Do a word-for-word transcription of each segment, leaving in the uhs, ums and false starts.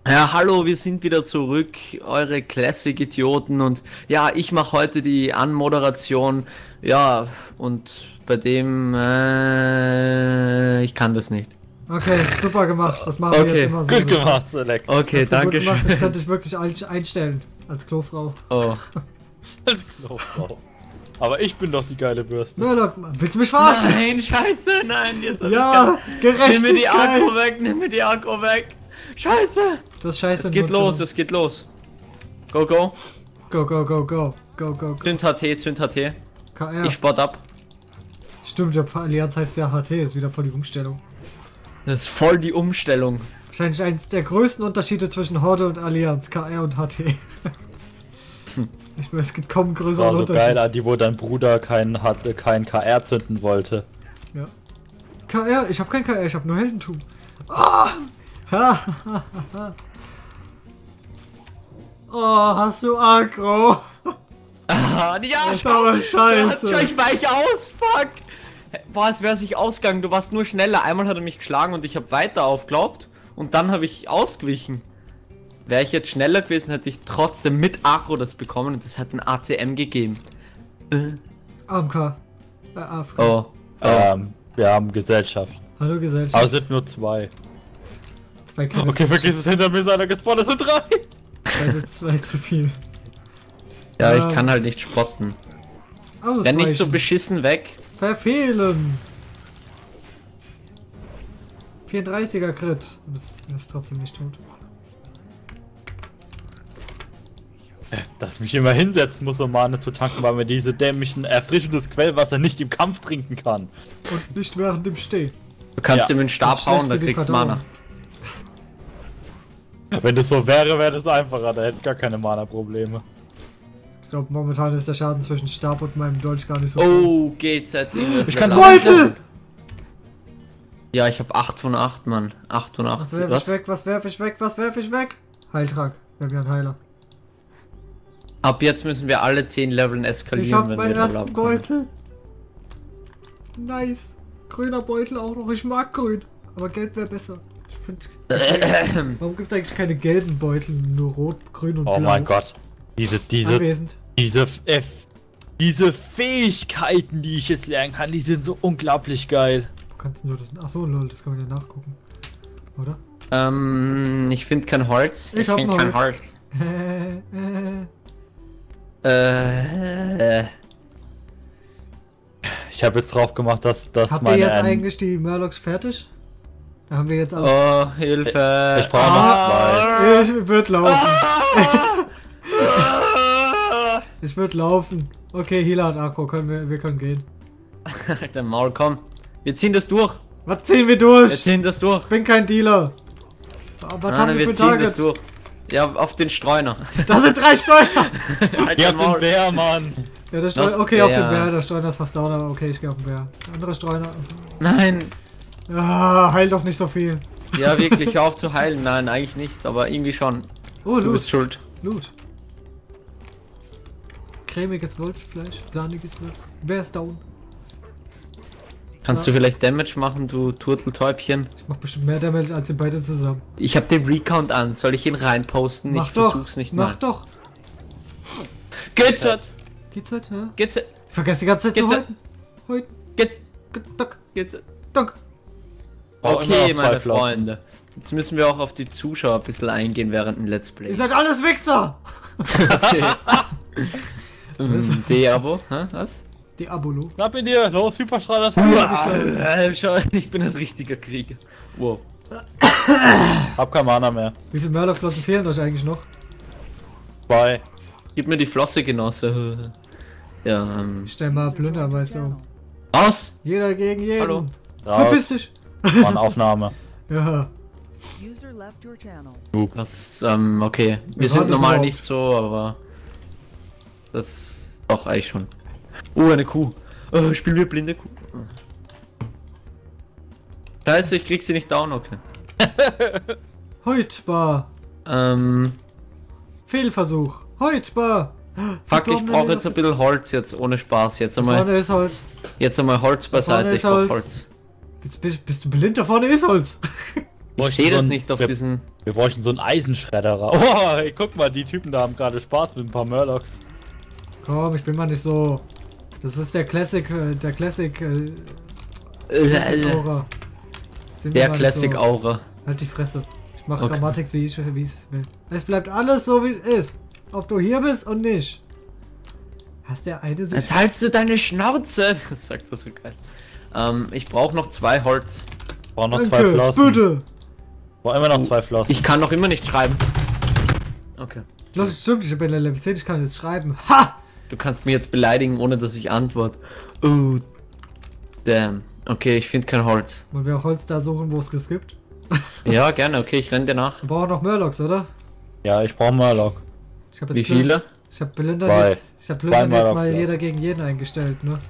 Ja, hallo, wir sind wieder zurück, eure Classic-Idioten und ja, ich mache heute die Anmoderation, ja, und bei dem, äh, ich kann das nicht. Okay, super gemacht, das machen wir Okay, jetzt immer so. Gut gemacht, Select. Okay, Hast du gut danke gemacht, ich schön. könnte dich wirklich ein- einstellen, als Klofrau. Oh. Knofrau. Aber ich bin doch die geile Bürste. Murloc, willst du mich verarschen? Nein, scheiße, nein, jetzt hab Ja, ich kein... Nimm mir die Gerechtigkeit! Aggro weg, nimm mir die Aggro weg. Scheiße. Du hast Scheiße Es im geht Mund los, genommen. es geht los. Go, go. Go, go, go, go, go, go, go. Zünd H T, Zünd H T. K R. Ich spot ab. Stimmt, ja, Allianz heißt ja H T, ist wieder voll die Umstellung. Das ist voll die Umstellung. Wahrscheinlich eins der größten Unterschiede zwischen Horde und Allianz, K R und H T. Ich meine, es gibt kaum einen Das größeren war so Unterschied. geil, Adi, wo dein Bruder kein, hatte, kein K R zünden wollte. Ja. K R, ich hab kein K R, ich hab nur Heldentum. Ah! Ha, ha, ha, ha. Oh, hast du Aggro? Ah, ja, Das ist schau, aber scheiße. schau, ich weich aus, fuck. Boah, es wäre sich ausgegangen, du warst nur schneller. Einmal hat er mich geschlagen und ich habe weiter aufgeglaubt und dann habe ich ausgewichen. Wäre ich jetzt schneller gewesen, hätte ich trotzdem mit Aggro das bekommen und das hat ein A C M gegeben. Äh. A M K. Äh, A F K. Oh. oh. Ähm, wir haben Gesellschaft. Hallo Gesellschaft. Aber es sind nur zwei. Zwei Kinder. Okay, vergiss es, hinter mir ist einer gespawnt, es sind drei. Zwei sind zwei zu viel. Ja, Ja. ich kann halt nicht spotten. Ausweichen. Wenn nicht so beschissen weg. Verfehlen. vierunddreißiger Crit. Das er ist trotzdem nicht tot. Dass ich mich immer hinsetzen muss, um Mane zu tanken, weil man diese dämlichen erfrischendes Quellwasser nicht im Kampf trinken kann. Und nicht während dem Stehen. Du kannst Ja. ihm einen Das Stab ist schlecht hauen, dann für die kriegst du Verdauung. Mana. Wenn das so wäre, wäre das einfacher, da hätte ich gar keine Mana-Probleme. Ich glaube, momentan ist der Schaden zwischen Stab und meinem Dolch gar nicht so groß. Oh, G Z. irgendwas Ich kann Level acht. Beutel! Ja, ich habe acht von acht, Mann. Was achtundachtzig, werf ich was? weg, was werf ich weg, was werf ich weg? Heiltrank. Wir haben ja einen Heiler. Ab jetzt müssen wir alle zehn Leveln eskalieren, Ich hab wenn meinen wir Level ersten abkommen. Beutel. Nice. Grüner Beutel auch noch. Ich mag grün. Aber gelb wäre besser. Ich finde. Warum gibt es eigentlich keine gelben Beutel? Nur rot, grün und Oh blau? mein Gott. Diese, diese, Anwesend. diese, F, diese Fähigkeiten, die ich jetzt lernen kann, die sind so unglaublich geil. Du kannst nur das. Achso, lol, das kann man ja nachgucken. Oder? Ähm, ich finde kein Holz. Ich Ich, hab finde ein kein Holz. Holz. Äh, Äh, Ich habe jetzt drauf gemacht, dass, dass Habt ihr meine... jetzt ähm, eigentlich die Murlocs fertig? Da haben wir jetzt alles. oh, Hilfe. Ich brauche noch Ich würde laufen. Ich würde laufen. Okay, Healer hat Akku. Können wir, wir können gehen. Alter Maul, komm. Wir ziehen das durch. Was ziehen wir Wir durch? ziehen das durch. Ich bin kein Dealer. Was Nein, haben nein, wir wir für ziehen das Target? durch. Ja, auf den Streuner. Da sind drei Steuer. Ihr Alter habt den Maul. Bär, Mann. Ja, der Das Streuner. Okay, auf den Bär. Bär. Der Streuner ist fast down. aber Okay, ich gehe auf den Bär. Der andere Streuner. Nein. Ah, heil doch nicht so viel. Ja, wirklich, hör auf zu heilen. Nein, eigentlich nicht, aber irgendwie schon. Oh, Du bist Loot. schuld. Loot. Cremiges Wolfsfleisch. Sahniges Wolfs. Wer ist down? Kannst du vielleicht Damage machen, du Turteltäubchen? Ich mach bestimmt mehr Damage als ihr beide zusammen. Ich hab den Recount an. Soll ich ihn reinposten? Mach Ich doch. versuch's nicht Mach mal. doch. Geht's halt. Geht's halt, ja? Geht's halt. Ich vergesse die ganze Zeit zu Geht's halten. Heute. Geht's. Dank. Geht's halt. Dank. Oh, Okay, immer noch zwei meine Flossen. Freunde. Jetzt müssen wir auch auf die Zuschauer ein bisschen eingehen während dem Let's Play. Ihr seid alles Wichser. Okay. ähm, D-Abo, hä? Was? Die Abolo. Knapp in dir, los, Hyperstrahl, das Äh, schau, ich bin ein richtiger Krieger. Wow. Hab kein Mana mehr. Wie viele Mörderflossen fehlen euch eigentlich noch? Zwei. Gib mir die Flosse, Genosse. Ja, ähm. Ich stell mal Plündermeister um. Aus! Jeder gegen jeden. Hallo. Verpiss Raus. dich. Mann, Aufnahme. Ja. User left your channel. Was, ähm, okay. Wir Ja, sind das normal überhaupt. nicht so, aber. Das. Doch, eigentlich schon. Oh, eine Kuh. Oh, spielen wir blinde Kuh. Scheiße, ich krieg sie nicht down, okay. Heutbar. Ähm. Fehlversuch. Heutbar. Fuck, ich brauche jetzt ein bisschen Holz jetzt, ohne Spaß. Jetzt einmal, Vorne ist Holz. jetzt einmal Holz beiseite, ist ich brauch Holz. Holz. Jetzt bist, bist du blind, da vorne ist Holz. Ich Muss sehe so das ein- nicht auf wir- diesen. Wir bräuchten so einen Eisenschredderer. Oh, ey, guck mal, die Typen da haben gerade Spaß mit ein paar Murlocs. Komm, ich bin mal nicht so. Das ist der Classic, äh, der Classic. Äh, Äh, Classic äh, Aura. Sind wir Der mal nicht Classic so. Aura. Halt die Fresse. Ich mach Okay. Grammatik, wie ich wie es will. Es bleibt alles so, wie es ist. Ob du hier bist und nicht. Hast der eine sich. Jetzt haltst du deine Schnauze. Das sagt er so geil. Ähm, ich brauche noch zwei Holz. Ich brauche noch zwei Danke, Flossen. bitte. Ich brauche immer noch zwei Flossen. Ich kann noch immer nicht schreiben. Okay. Leute, stimmt, ich bin in Level zehn, ich kann jetzt schreiben. Ha! Du kannst mich jetzt beleidigen, ohne dass ich antworte. Oh, damn. Okay, ich finde kein Holz. Wollen wir auch Holz da suchen, wo es das gibt? Ja, gerne. Okay, ich renne dir nach. Wir brauchen noch Murlocs, oder? Ja, ich brauche Murloc. Ich hab jetzt Wie Plündern- viele? Ich hab Plündern Zwei. jetzt, ich hab Plündern Zwei jetzt Murlocs, mal ja. jeder gegen jeden eingestellt, ne?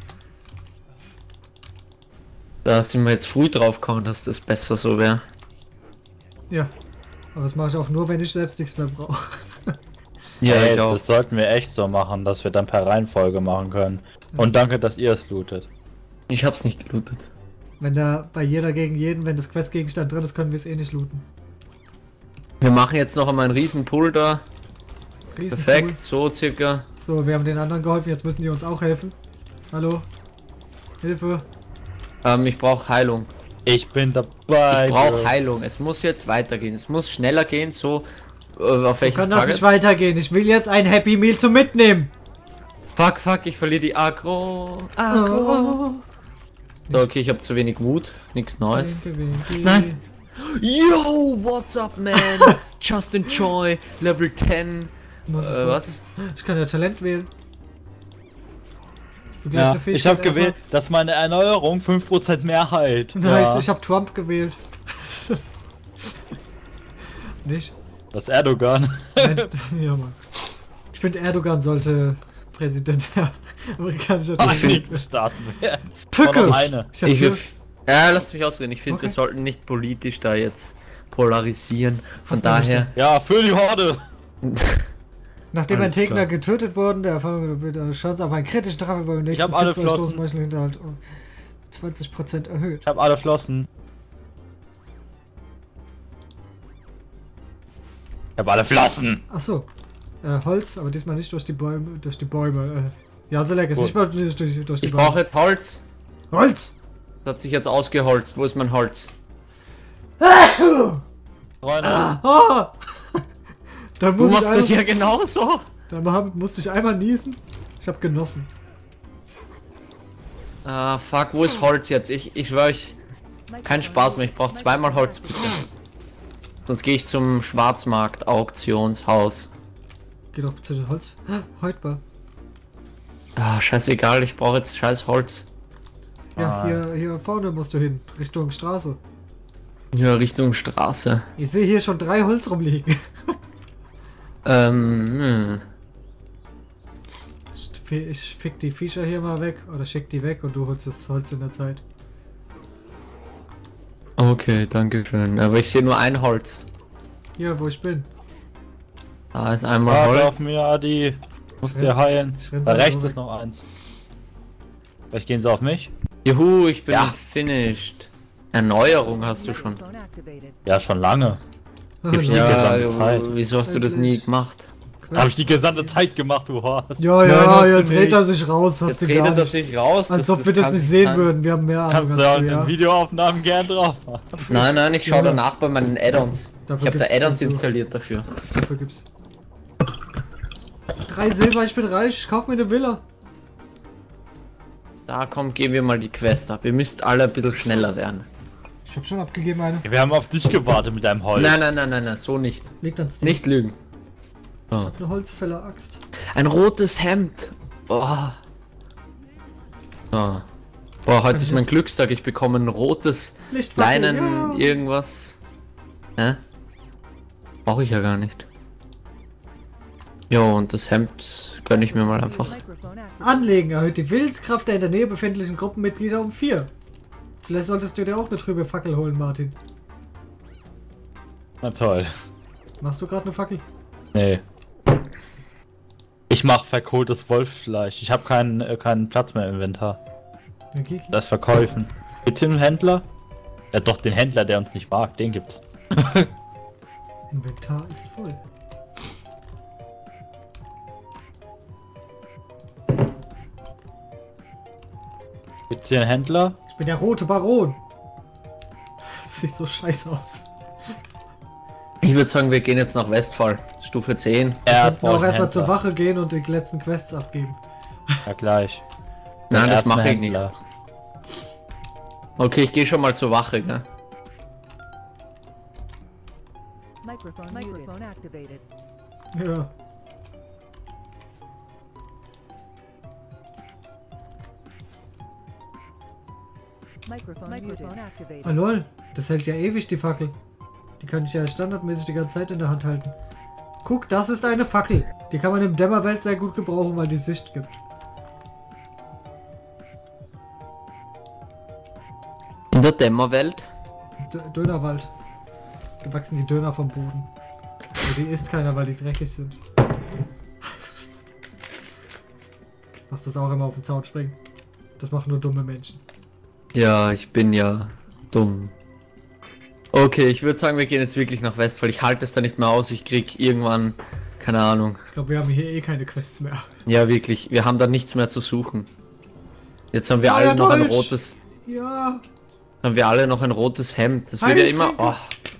Da sind wir jetzt früh drauf gekommen, dass das besser so wäre. Ja. Aber das mache ich auch nur, wenn ich selbst nichts mehr brauche. Ja, Ey, ich auch. das sollten wir echt so machen, dass wir dann per Reihenfolge machen können. Und danke, dass ihr es lootet. Ich hab's nicht gelootet. Wenn da bei jeder gegen jeden, wenn das Questgegenstand drin ist, können wir es eh nicht looten. Wir machen jetzt noch einmal einen riesen Pull da. Riesen Perfekt, so circa. Cool. So, wir haben den anderen geholfen, jetzt müssen die uns auch helfen. Hallo? Hilfe. Ähm, ich brauche Heilung. Ich bin dabei. Ich brauche Girl. Heilung. Es muss jetzt weitergehen. Es muss schneller gehen, so. Äh, auf So welches kann das Target? nicht weitergehen. Ich will jetzt ein Happy Meal zum Mitnehmen. Fuck, fuck, ich verliere die Agro. Agro. So, okay, ich habe zu wenig Wut. Nichts Neues. Winke, winke. Nein. Yo, what's up, man? Just enjoy. Level zehn. Muss Äh, sofort- was? Ich kann ja Talent wählen. Ich will gleich Ja, eine ich Fähigkeit habe gewählt, dass meine Erneuerung fünf Prozent mehr heilt. erstmal- Nice, Ja, ich habe Trump gewählt. Nicht? das Erdogan. Nein, ja, Mann. Ich finde, Erdogan sollte Präsident der amerikanischen Vereinigten Staaten werden. Tücke! War noch eine. Ich hab Ich Tür. will. Ja, lass mich ausreden. Ich finde, Okay. wir sollten nicht politisch da jetzt polarisieren. Von Was nämlich daher. Ja, für die Horde. Nachdem ein Alles Gegner klar. getötet wurde, der Erfahrung wird eine Chance auf einen kritischen Treffer beim nächsten hab alle Fensterstoß Flossen. Meuchelhinterhalt um zwanzig Prozent erhöht. Ich habe alle Flossen. Ich habe alle Flossen. Achso. Äh, Holz, aber diesmal nicht durch die Bäume. Durch die Bäume. Äh, ja, Selek ist Gut. nicht mal durch, durch, durch die Ich Bäume. brauche jetzt Holz. Holz! Das hat sich jetzt ausgeholzt. Wo ist mein Holz? Freunde, Oh! Dann Du muss ich machst das einmal, ja genauso. dann hab- musste ich einmal niesen. Ich hab genossen. Ah, fuck, wo ist Holz jetzt? Ich, ich schwör euch, kein Spaß mehr. Ich brauche zweimal Holz, bitte. Sonst gehe ich zum Schwarzmarkt Auktionshaus. Geh doch zu den Holz. Heute Ah, scheißegal, ich brauche jetzt scheiß Holz. Ja, Ah. hier, hier vorne musst du hin. Richtung Straße. Ja, Richtung Straße. Ich sehe hier schon drei Holz rumliegen. Ähm, hm. Ich fi- Ich fick die Viecher hier mal weg. Oder schick die weg und du holst das Holz in der Zeit. Okay, danke schön. Aber ich sehe nur ein Holz. Hier, wo ich bin. Da ist einmal warte auf Holz. mir, Adi. Muss Ich renn- dir heilen. ich renn Da so rechts weg. ist noch eins. Vielleicht gehen sie auf mich? Juhu, ich bin Ja. finished. Erneuerung hast du schon. Microphone activated. Ja, schon lange. Gibt's die Ja, gesamte Zeit. wieso hast du das nie gemacht? Habe ich die gesamte Zeit gemacht, du Horst. Ja, Nein, ja, hast du jetzt nicht. redet er sich raus. Hast Jetzt du gar redet er nicht. sich raus. Als ob wir das kann nicht sehen sein. würden. Wir haben mehr Ahnung Kannst du als auch du, in ja. den Videoaufnahmen gern drauf machen. Nein, nein, ich schaue Junge. danach bei meinen Add-ons. Dafür Ich habe da gibt's Add-ons Zensur. installiert dafür. Dafür gibt's. Drei Silber, ich bin reich. Ich kauf mir eine Villa. Da kommt, geben wir mal die Quest ab. Ihr müsst alle ein bisschen schneller werden. Ich hab schon abgegeben eine. Wir haben auf dich gewartet mit deinem Holz. Nein, nein, nein, nein, nein, so nicht. Liegt ans Ding. Nicht lügen. Oh. Eine Holzfäller-Axt. Ein rotes Hemd. Oh. Oh. Boah, heute ich ist mein jetzt- Glückstag. Ich bekomme ein rotes Lichtfackel, Leinen, ja. irgendwas. Hä? Brauche ich ja gar nicht. Jo, und das Hemd gönne ich mir mal einfach. Microphone activated. Anlegen erhöht die Willenskraft der in der Nähe befindlichen Gruppenmitglieder um vier. Vielleicht solltest du dir auch eine trübe Fackel holen, Martin. Na toll. Machst du gerade eine Fackel? Nee. Ich mach verkohltes Wolffleisch. Ich habe keinen, äh, keinen Platz mehr im Inventar. Eine Kiki? Das verkaufen. Bitte einen Händler? Ja doch, den Händler, der uns nicht mag, den gibt's. Inventar ist voll. Gibt's hier einen Händler? Ich bin der rote Baron. Das sieht so scheiße aus. Ich würde sagen, wir gehen jetzt nach Westfall. Stufe zehn. Er Wir können auch erstmal zur Wache gehen und die letzten Quests abgeben. Ja, gleich. Nein, Er das hat einen mache ich nicht. Händler. Okay, ich gehe schon mal zur Wache, gell? Microphone, Microphone activated. Ja. Microphone, Microphone activated. Ah lol, das hält ja ewig die Fackel. Die kann ich ja standardmäßig die ganze Zeit in der Hand halten. Guck, das ist eine Fackel. Die kann man im Dämmerwelt sehr gut gebrauchen, weil die Sicht gibt. In der Dämmerwelt? D Dönerwald. Da wachsen die Döner vom Boden. Aber die isst keiner, weil die dreckig sind. Lass das auch immer auf den Zaun springen. Das machen nur dumme Menschen. Ja, ich bin ja dumm. Okay, ich würde sagen, wir gehen jetzt wirklich nach Westfall. Ich halte es da nicht mehr aus. Ich krieg irgendwann, keine Ahnung. Ich glaube, wir haben hier eh keine Quests mehr. Ja, wirklich. Wir haben da nichts mehr zu suchen. Jetzt haben wir Ja, alle ja, noch ein Deutsch. rotes. Ja. Haben wir alle noch ein rotes Hemd. Das wird ja Heiltränke. immer. Oh,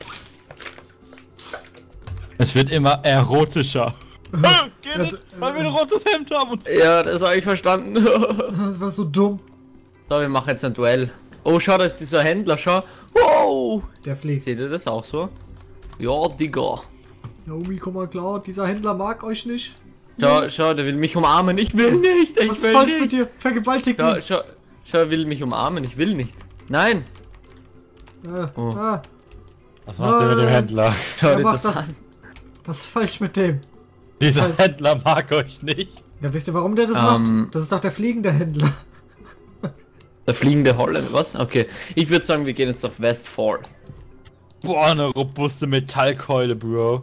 Es wird immer erotischer. Ah, Geht Ja, es? d- Weil wir ein rotes Hemd haben und... ja, das habe ich verstanden. Das war so dumm. So, wir machen jetzt ein Duell. Oh, schau, da ist dieser Händler, schau. Wow! Der fliegt. Seht ihr das auch so? Ja, Digga. Naomi, komm mal klar, dieser Händler mag euch nicht. Schau, schau, der will mich umarmen. Ich will nicht. Ich Was ist will falsch nicht. mit dir? Vergewaltigt Schau, mich. schau, schau, er will mich umarmen. Ich will nicht. Nein. Ah, Oh. ah, Was macht der mit dem Händler? Schau Ja, dir mach das, das. an. was ist falsch mit dem? Dieser Halt- Händler mag euch nicht. Ja, wisst ihr, warum der das Ähm. macht? Das ist doch der fliegende Händler. Der fliegende Holländer. Was? Okay. Ich würde sagen, wir gehen jetzt nach Westfall. Boah, eine robuste Metallkeule, Bro.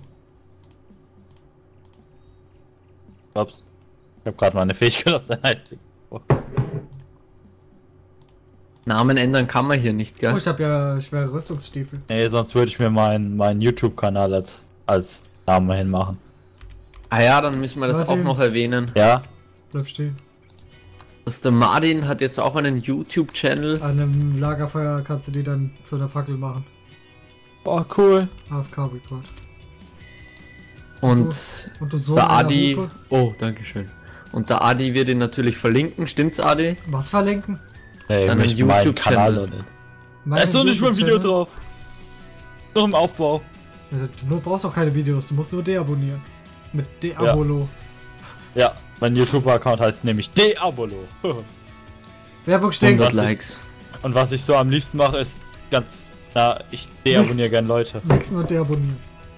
Ups. Ich hab gerade meine Fähigkeit aus der Hand. Oh. Namen ändern kann man hier nicht, Oh, gell? ich habe ja schwere Rüstungsstiefel. Nee, sonst würde ich mir meinen meinen YouTube-Kanal als, als Namen hinmachen. Ah ja, dann müssen wir das Martin. auch noch erwähnen. Ja? Bleib stehen. Dass der Martin hat jetzt auch einen YouTube-Channel. An einem Lagerfeuer kannst du die dann zu einer Fackel machen. Boah, cool. A F K-Report. Und Und du so der einer Adi. Hupe. Oh, danke schön. Und der Adi wird ihn natürlich verlinken. Stimmt's, Adi? Was verlinken? Nee, Dann nicht ein meinen YouTube-Channel. Kanal, oder? Da Meinen ist doch nicht mal ein Video YouTube-Channel? drauf. Noch im Aufbau. Also, du brauchst auch keine Videos, du musst nur deabonnieren. Mit Deabolo. Ja, mein YouTube-Account heißt nämlich Deabolo. Werbung stinkt. hundert was ist- Likes. Und was ich so am liebsten mache, ist ganz... Na, ich deabonniere gern Leute. Wechseln und deabonnieren.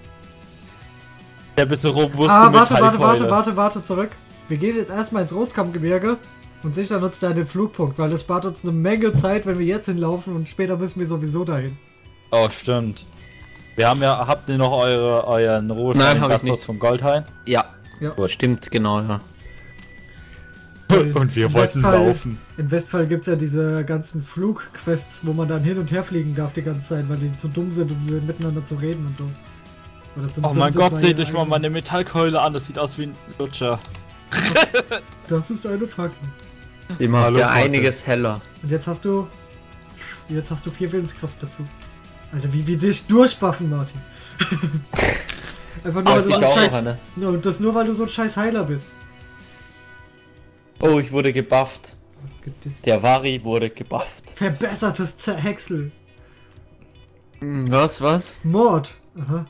Der bisschen robuste Ah, warte, warte, Metallkeule. warte, warte, warte, zurück. Wir gehen jetzt erstmal ins Rotkammgebirge und sichern uns da den Flugpunkt, weil das spart uns eine Menge Zeit, wenn wir jetzt hinlaufen und später müssen wir sowieso dahin. Oh, stimmt. Wir haben ja... Habt ihr noch eure, euren roten Nein, hab ich Gasthaus nicht. vom Goldhain? Ja. Ja. Stimmt, genau, ja. Und wir In wollten Westfall- laufen. In Westfall gibt es ja diese ganzen Flugquests, wo man dann hin und her fliegen darf die ganze Zeit, weil die zu dumm sind, um so miteinander zu reden und so. Oder zum Oh zum- mein zum- Gott, bei seht euch mal eigenen- meine Metallkeule an, das sieht aus wie ein Lutscher. Das ist eine Fackel. Die macht Hallo, ja Freunde. einiges heller. Und jetzt hast du. Jetzt hast du vier Willenskraft dazu. Alter, wie wir dich durchbuffen, Martin. Einfach nur, Hab weil ich du dich so ein auch scheiß. noch eine? Ja, und das nur, weil du so ein scheiß Heiler bist. Oh, ich wurde gebufft. Was gibt es? Der Vari wurde gebufft. Verbessertes Zerhäcksel. Hm, Was, was? Mord. Aha.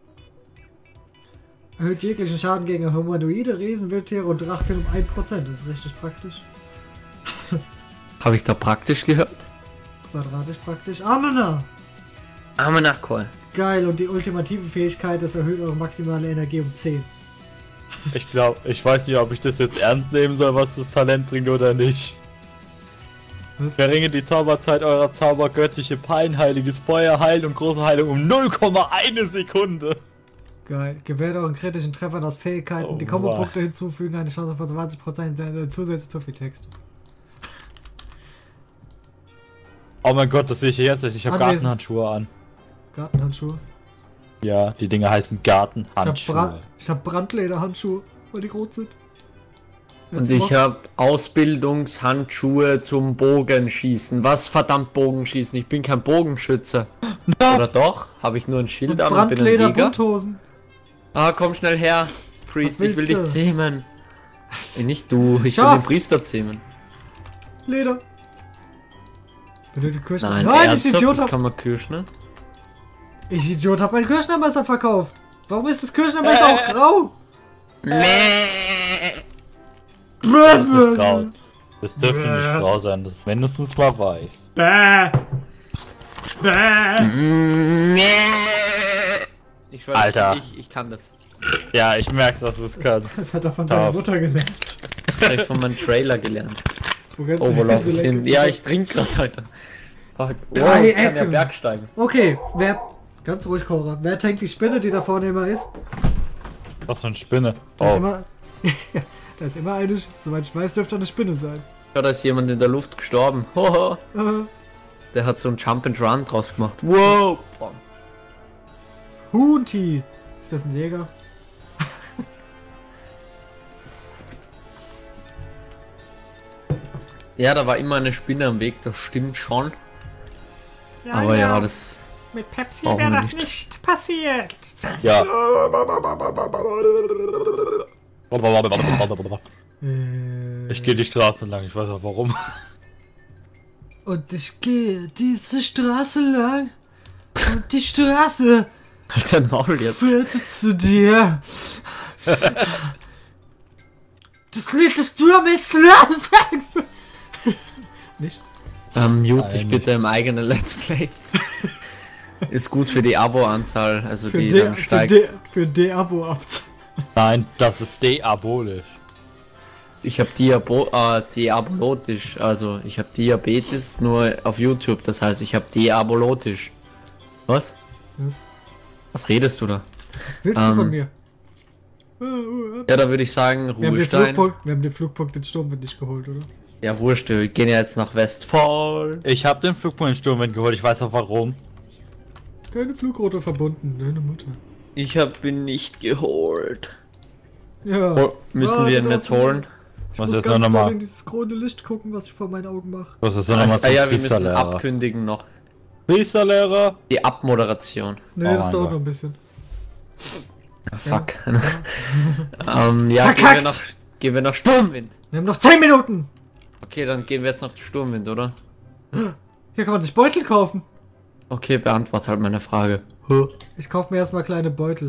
Erhöht jeglichen Schaden gegen humanoide, Riesenwildtiere und Drachen um ein Prozent. Das ist richtig praktisch. Habe ich da praktisch gehört? Quadratisch praktisch. Amena! Amenakoi. Geil, und die ultimative Fähigkeit, das erhöht eure maximale Energie um zehn. Ich glaube, ich weiß nicht, ob ich das jetzt ernst nehmen soll, was das Talent bringt oder nicht. Was? Verringert die Zauberzeit eurer Zauber göttliche Pein, heiliges Feuer, Heil und große Heilung um null Komma eins Sekunde. Geil. Gewährt euren kritischen Treffern aus Fähigkeiten, Oh die Kombo-Punkte hinzufügen, eine Chance von zwanzig Prozent, äh, zusätzlich zu viel Text. Oh mein Gott, das sehe ich jetzt. Ich habe Anwesend. Gartenhandschuhe an. Gartenhandschuhe. Ja, die Dinge heißen Gartenhandschuhe. Ich hab, Bra ich hab Brandlederhandschuhe, weil die rot sind. Und ich habe Ausbildungshandschuhe zum Bogenschießen. Was verdammt Bogenschießen? Ich bin kein Bogenschütze. No. Oder doch? Habe ich nur ein Schild Und an und bin ein Brandleder Jäger? Bunthosen. Ah, komm schnell her. Priest, Was ich will willst dich du? zähmen. Ey, nicht du, ich Schaf. will den Priester zähmen. Leder. Bitte die Kirschner. Nein, Nein, ich ernsthaft, Idiot das hab, kann man Kirschner. ich Idiot hab mein Kirschnermesser verkauft. Warum ist das Kirschnermesser auch grau? Mäh. Das ist grau. Das dürfte nicht grau sein, das ist mindestens mal weiß. Bäh. Bäh. Mäh. Ich weiß, Alter. Ich, ich kann das. Ja, ich merke, dass du es kannst. Das hat er von seiner Ja. Mutter gelernt. Das habe ich von meinem Trailer gelernt. Wo rennst Oh, du wo hin? lauf So ich leck hin? ist Ja, das. ich trinke gerade, Alter. Fuck. Oh, Drei ich kann ja Ecken. Bergsteigen. Okay, wer... Ganz ruhig, Cora. Wer tankt die Spinne, die da vorne immer ist? Was für eine Spinne. Da ist Oh. immer... da ist immer eine... Soweit ich weiß, dürfte eine Spinne sein. Ja, da ist jemand in der Luft gestorben. Hoho. Äh, Der hat so ein Jump and Run draus gemacht. Wow. Hunti. Ist das ein Jäger? Ja, da war immer eine Spinne am Weg, das stimmt schon. Aber ja, das... Mit Pepsi brauchen wäre wir das nicht. nicht passiert. Ja. Äh, Ich gehe die Straße lang, ich weiß auch warum. Und ich gehe diese Straße lang. Und die Straße Halt dein Maul jetzt. führt zu dir. Das Lied, das du am jetzt sagst. Nicht? Ähm, mute dich Nein, bitte im eigenen Let's Play. Ist gut für die Abo-Anzahl, also Für die de, dann für steigt. de, für de-Abo ab. Nein, das ist diabolisch. Ich habe Diabo äh, diabolotisch, also ich habe Diabetes nur auf YouTube, das heißt ich habe diabolotisch. Was? Was? Was redest du da? Was willst du Ähm, von mir? Ja, da würde ich sagen, Wir haben, den Ruhestein. Flugpunkt, wir haben den Flugpunkt in Sturmwind nicht geholt, oder? Ja, wurscht, wir gehen ja jetzt nach Westfall. Ich habe den Flugpunkt in Sturmwind geholt, ich weiß auch warum. Keine Flugroute verbunden, deine Mutter. Ich hab ihn nicht geholt. Ja. Oh, müssen wir ihn jetzt holen? Ich Was muss ist ganz noch doll mal? in dieses grüne Licht gucken, was ich vor meinen Augen mache. Was ist denn nochmal Ah ja, wir zum müssen Priesterlehrer? abkündigen noch. Priesterlehrer? Die Abmoderation. Nee, Oh das mein dauert Gott. noch ein bisschen. Ah, fuck. ähm, ja, gehen Verkackt. wir, nach, gehen wir nach Sturmwind. Wir haben noch zehn Minuten! Okay, dann gehen wir jetzt nach Sturmwind, oder? Hier kann man sich Beutel kaufen. Okay, beantwort halt meine Frage. Ich kaufe mir erstmal kleine Beutel.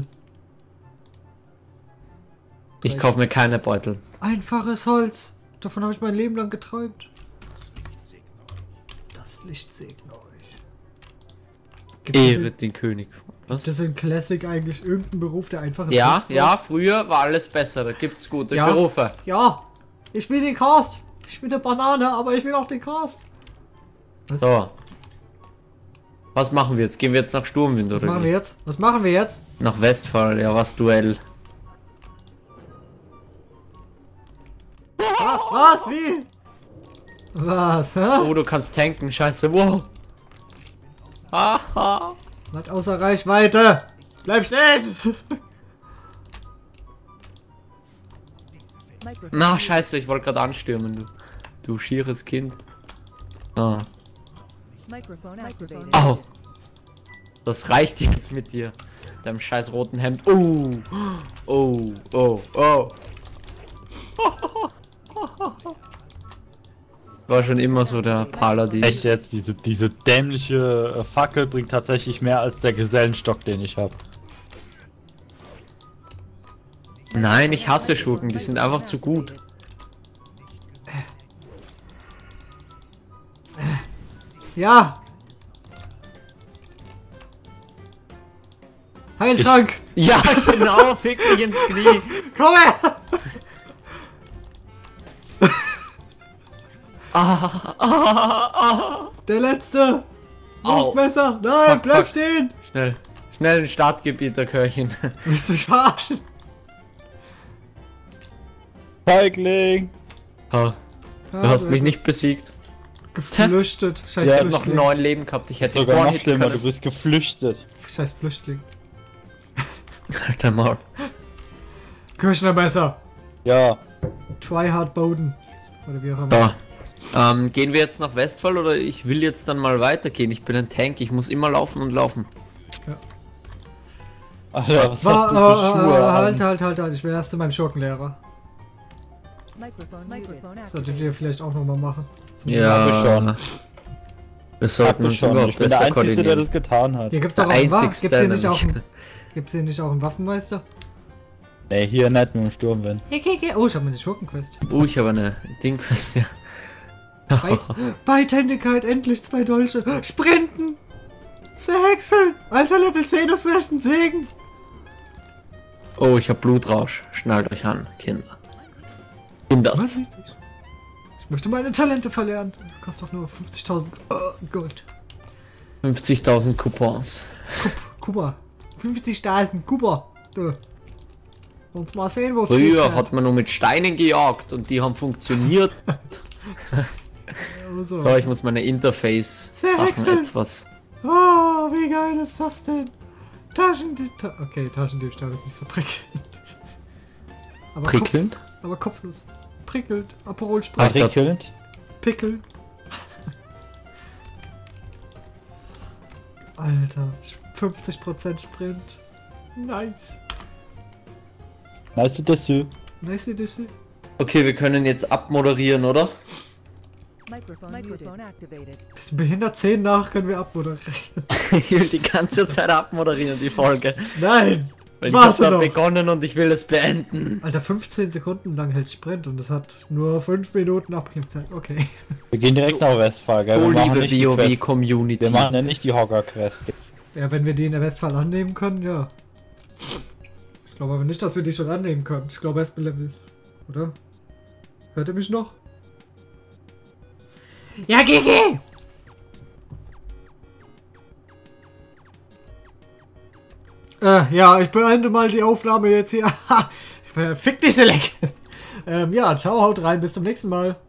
Ich kaufe mir keine Beutel. Einfaches Holz. Davon habe ich mein Leben lang geträumt. Das Licht segne euch. Gibt Ehre das, den König. Was? das in Classic eigentlich irgendein Beruf, der einfaches Ja, Holz braucht? ja, früher war alles besser. Da gibt's gute Ja. Berufe. Ja. Ich will den Cast. Ich will eine Banane, aber ich will auch den Cast. Was, So. Was machen wir jetzt? Gehen wir jetzt nach Sturmwind was oder machen wie? wir jetzt? Was machen wir jetzt? Nach Westfall, ja, was Duell. Ah, was? Wie? Was? Hä? Oh, du kannst tanken, scheiße, wow. Haha. Was außer Reichweite? Bleib stehen! Microphone Na, muted. scheiße, ich wollte gerade anstürmen, du. Du schieres Kind. Ah. Microphone activated. Au. Das reicht jetzt mit dir. Deinem scheiß roten Hemd. Oh. Oh. Oh. Oh. War schon immer so der Paladin. Echt jetzt, diese, diese dämliche äh, Fackel bringt tatsächlich mehr als der Gesellenstock, den ich habe. Nein, ich hasse Schurken, die sind einfach zu gut. Ja! Heiltrank! Ja, genau, fick mich ins Knie. Komm her! Ah, ah, ah. Der letzte! Au. Wurfmesser! Nein, Fuck, bleib fuck. stehen! Schnell, schnell ins Startgebiet der Köchin. Willst du mich verarschen? Feigling! Ha, du hast mich nicht besiegt. Geflüchtet. Scheiß Er hat noch Flüchtling. neun Leben gehabt. Ich hätte Sogar noch One-Hit schlimmer, du können. bist geflüchtet. Scheiß Flüchtling. Alter Maul. Kirschnermesser. Ja. Tryhard Bowden. Oder wie auch immer. Da. Ähm, gehen wir jetzt nach Westfall oder ich will jetzt dann mal weitergehen? Ich bin ein Tank, ich muss immer laufen und laufen. Alter, was War, hast du äh, für äh, Schuhe äh, an? halt, halt, halt, halt. Ich will erst zu meinem Schurkenlehrer. Microphone, microphone Das solltet activated. ihr vielleicht auch nochmal machen. Zum Ja, Hab ich schon. wir sollten Hab uns ich schon. überhaupt Ich bin der besser Einzige, der koordinieren. das getan hat. Hier gibt's Der doch auch einen Wa- einzigste, Gibt's hier nicht auch nämlich. einen, gibt's hier nicht auch einen Waffenmeister? Nee, hier nicht mit dem Sturmwind. Ja, ja, ja. Oh, ich habe meine Schurkenquest. Oh, ich habe eine Dingquest, ja. Beit Beidhändigkeit, endlich zwei Dolche. Sprinten! Zerhäckseln! Alter, Level zehn ist echt ein Segen. Oh, ich habe Blutrausch. Schnallt euch an, Kinder. Kinder. Was? Ich möchte meine Talente verlernen. Kostet doch nur fünfzigtausend oh, Gold. fünfzigtausend Coupons. Kuba. fünfzigtausend Kuba. Da. Und mal sehen, wo es Früher hat man nur mit Steinen gejagt und die haben funktioniert. so. So, ich muss meine Interface-Sachen Zerhäckseln. etwas... Oh, wie geil ist das denn? Taschendiebstahl. Okay, Taschendiebstahl ist nicht so prickelnd. Aber Prickelnd? Kopf, aber kopflos. Prickelt. Aperol Ah, Spritz. ich glaub- Prickelnd. Pickel. Alter, fünfzig Prozent Sprint. Nice. Nice das so. Nice Edition. Okay, wir können jetzt abmoderieren, oder? Microphone, microphone activated. Bist du behindert? zehn nach können wir abmoderieren. Ich will die ganze Zeit abmoderieren, die Folge. Nein! Weil ich habe Warte da noch! begonnen und ich will es beenden. Alter, fünfzehn Sekunden lang hält Sprint und es hat nur fünf Minuten Abklebzeit. Okay. Wir gehen direkt nach Westfall, gell? Oh, Wir machen liebe nicht die Quest. WoW-Community. Wir machen ja nicht die Hogger-Quest. Ja, wenn wir die in der Westfall annehmen können, ja. Ich glaube aber nicht, dass wir die schon annehmen können. Ich glaube erst bei Level. Oder? Hört ihr mich noch? Ja, G G! Äh, ja, ich beende mal die Aufnahme jetzt hier. Fick dich, Select! ähm, ja, ciao, haut rein, bis zum nächsten Mal.